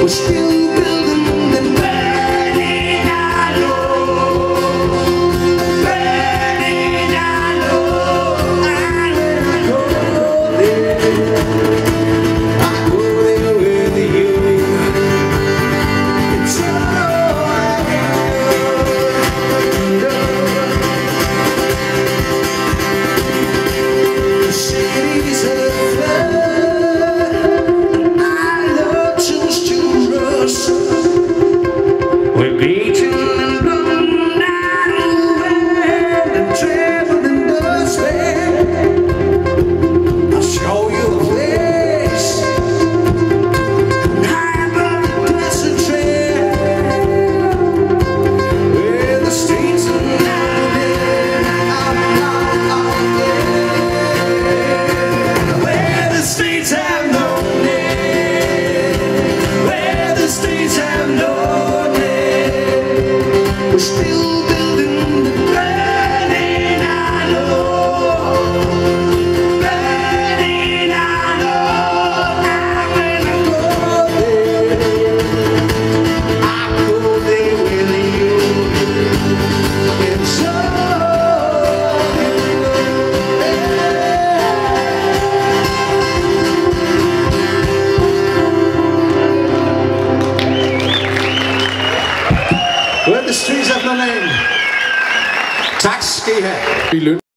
We're still building and burning our love, burning our love. I go there with you. It's all I know. The city's afloat. We're beating and blowing down wind and traveling dusty. I'll show you the place high above the desert trail, where the streets are lighted up, where the streets have no name, where the streets have no name. We're still building the burning our love, burning our love. And when I go there with you. It's all where the streets have no name. Tak skal I have.